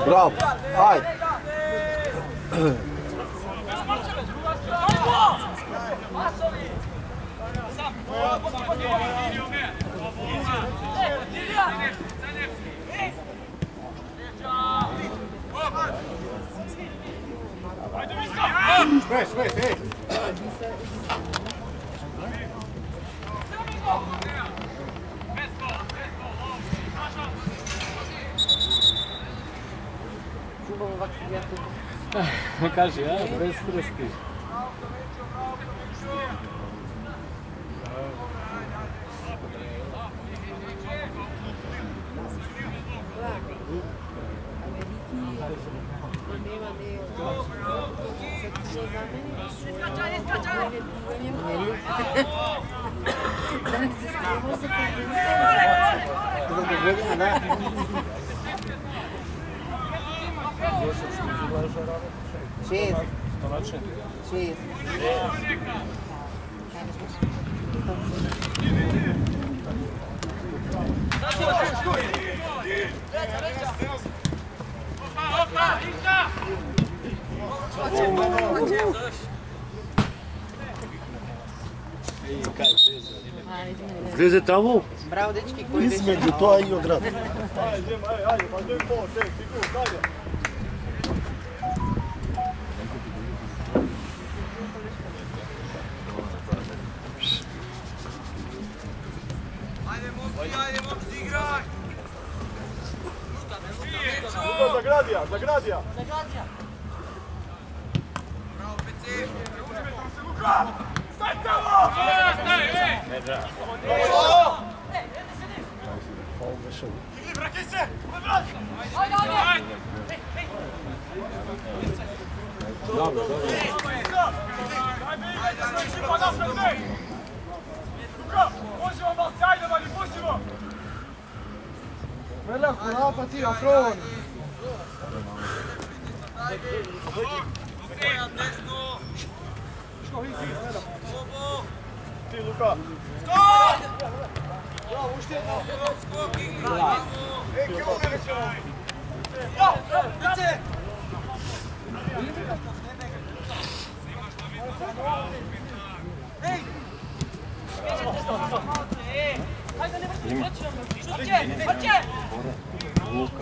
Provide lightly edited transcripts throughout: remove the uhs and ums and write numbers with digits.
Bravo, hajde. Sve. Kaži, ja, bez strasti. Vleze tamo? Bravo, dečki, koji već... Između to i odrat. Ajde, pa to je po, ajde. Ajde, momci, igraj! Luka, Zagradija! Bravo, PC! Luka! Staj tamo! Ne da. Vrati se! Ajde! Dobro. Luka, možemo malo sjajno, ali možemo! Veliko, napad a front! Ti, Luka! Stop! Bravo, uštjedno! Skok, igra! Eki, uvijek ćemo! Vice! Ej! Hajde, ne vrti! Vrće! Luka.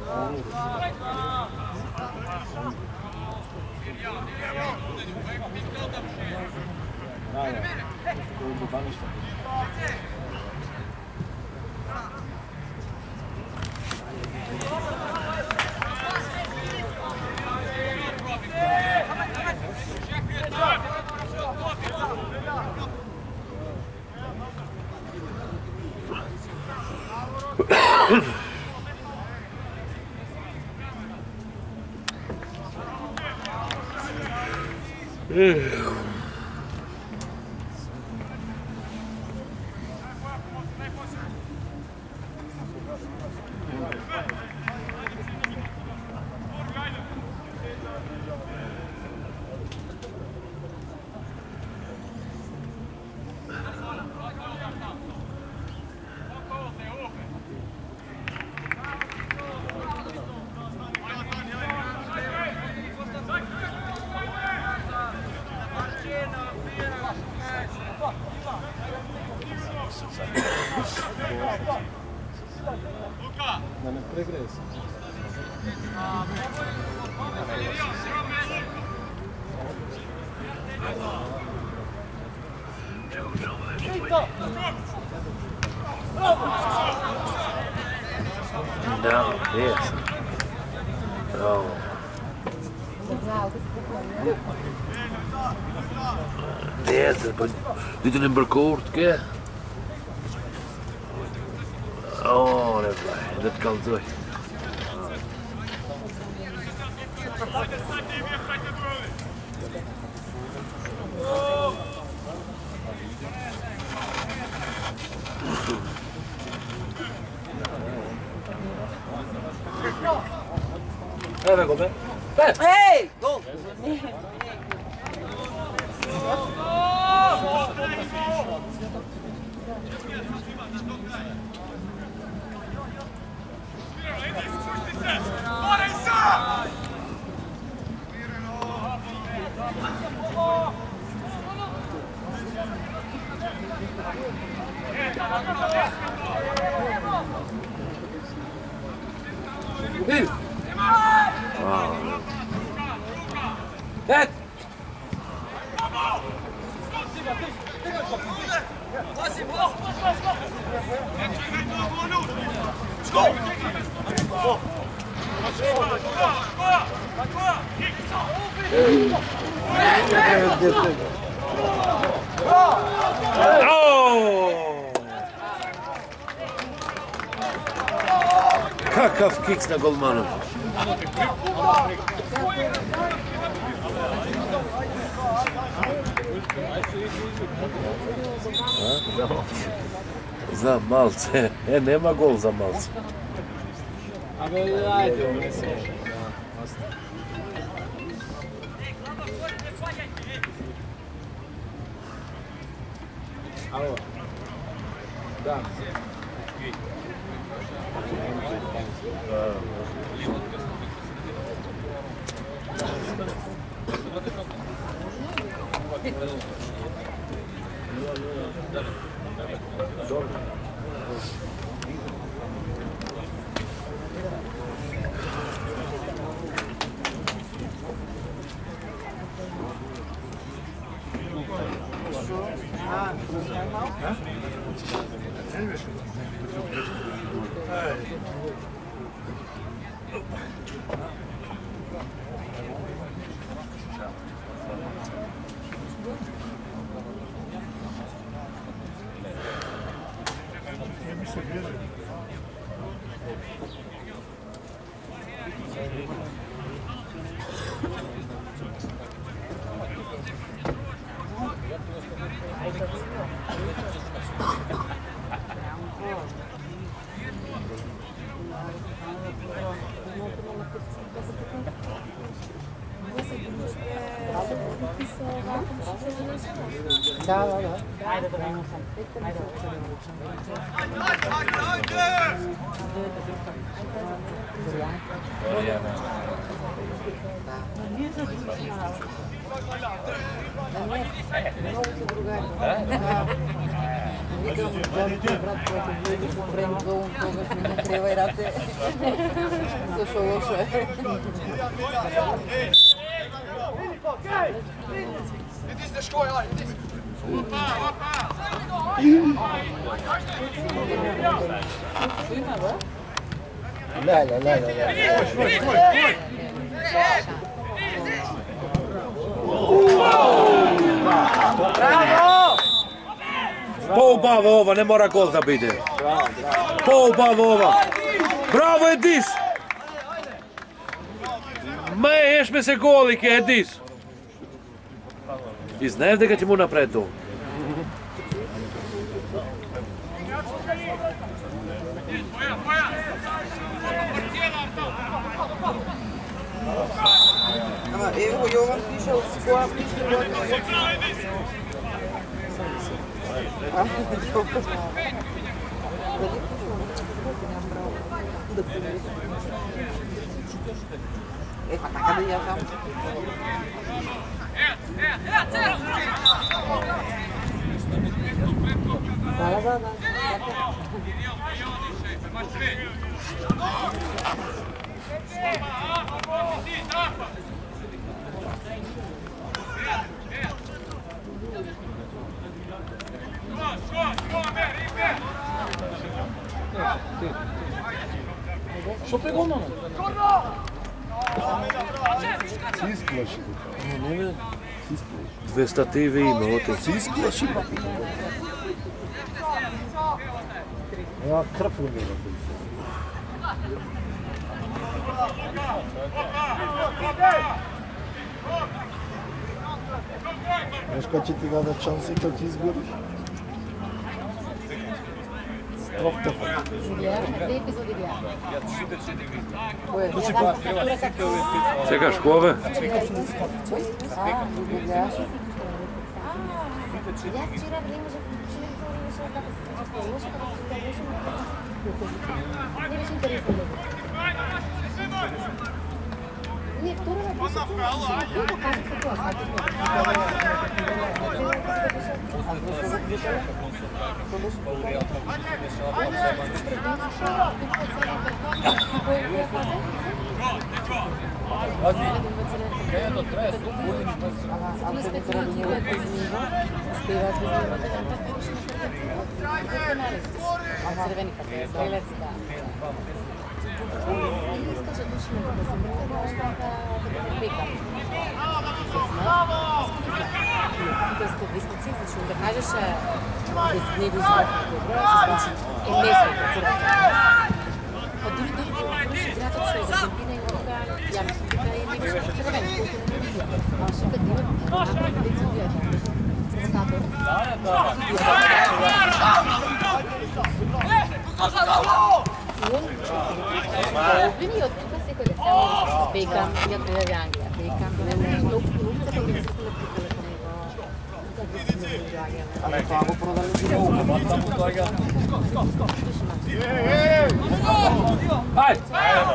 Da ne pregreje se. Da, gdje sam? Bravo. Gdje sam? Dit er een barcoord, kijk. Oh, dat kan toch. Hey, go, Hey, go! Bora, Isaac! Ed! Kakav kiks na golmanu. Za malce. Nema gol za malce. Ali ajde, mislim. Alo. Da. Da. Poubava ova, ne mora gol da bide. Poubava ova. Bravo Edis! Meješ me se golike, Edis! И знаеш дека ќе му напред долу. Evo Jovan piše u svoja piše. Pa така да я там. Da. Što pegao ono? Си изплаши. Не, две стативи има, оте. Си изплаши. Ема кръв умира. Знаеш kad će ti dada šanse kad ti izgoriš? Strof telefon. Две епизоди бяха. Сега школе. Аз вчера не имаше не беше интересно. Не, второ ме беше да кажа какво аз Pazi, krenuo tres, budem bez... Ako ne spet ljudi uvijek bez njima, uspijevati bez njima, da nam tako više ne penalistiš. A crveni kad je strelec, da. I iskaže dušno da se mrte da još da pika. To je statistici, znači da kažeš bez njegu izgledati dobro, se znači ne smije crveni. Pa drugi igrača što je iz Argentine i ovoga, ja mislim da je nego što crveni, koliko ne vidio. A što kad ima napraviti licu uvijeta. Stato. Primi od tuka se kod samo Beckham, io credo anche a Beckham, l'unica che mi sta Ali tako prodali ti mogu. Ajde!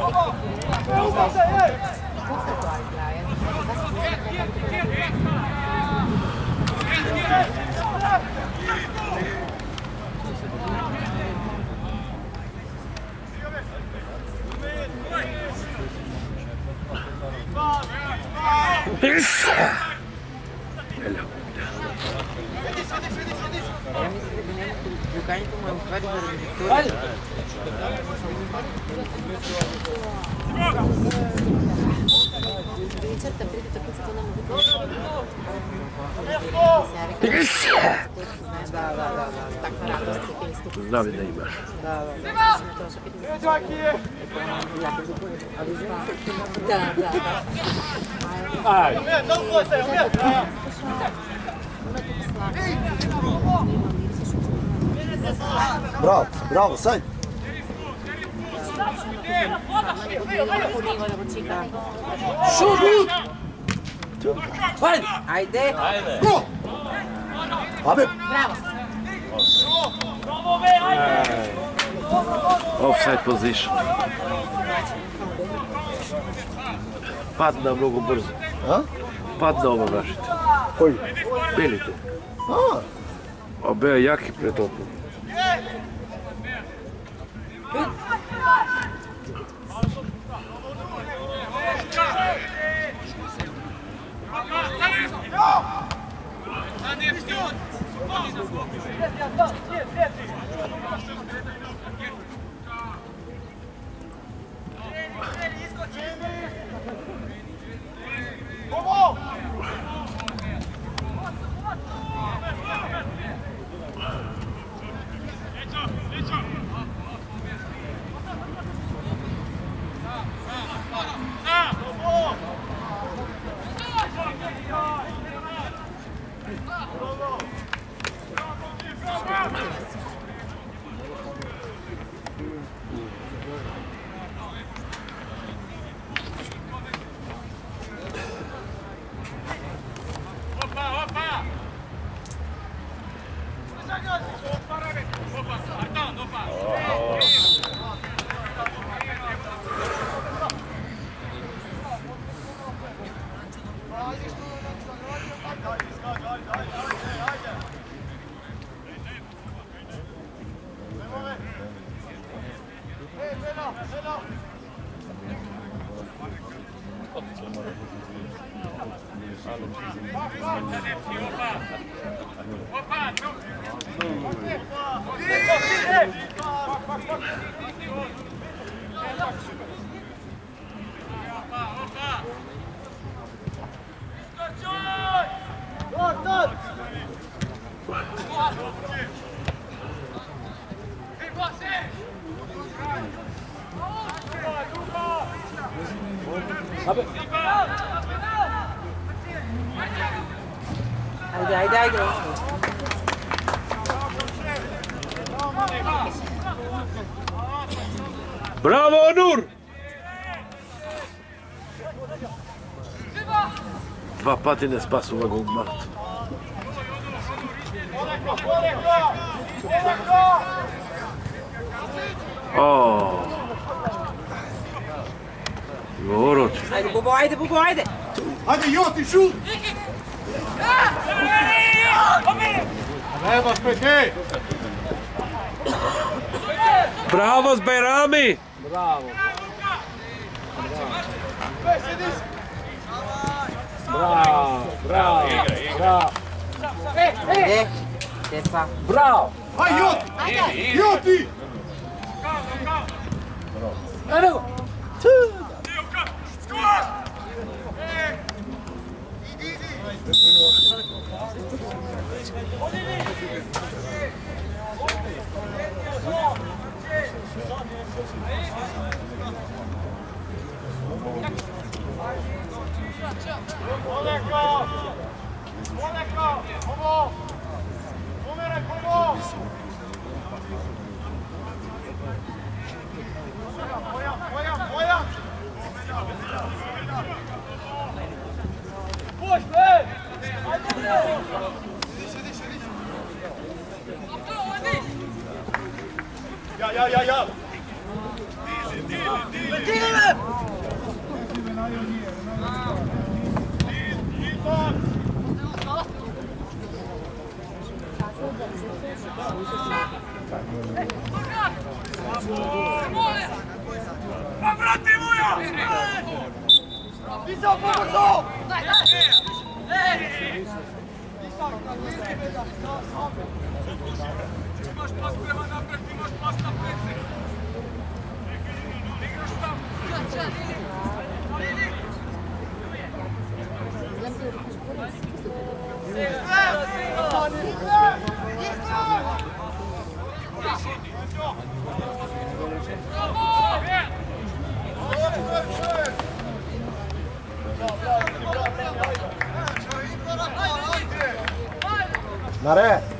Giocare come un fare per il vittoria. Certo, pridi tako se to nam Da. takva radost je isto. Znam da imaš. Da. Ajde! Bravo, sajt. Šut! Ajde! Abe, Bravo! Offside position. Padna mnogo brzo. a? Padna ova vašite. Koji? Belite. A, A be jaki pretopli. Ajde. Bravo, Onur! Dva patine spasu ovog Marta. Goroč. Ajde, Bubo, ajde! Ajde, Joti, šut! Nema spet, hej! Bravo, Zbajrami! Bravo! Bravo, bravo, bravo. Gdje? Deca. Bravo. Aj, Joti! Joti! Evo. Ja. Vratimo ja! Pisao pomoću! Imaš pas prema napred, imaš pas na prece. Igraš tam. Na red!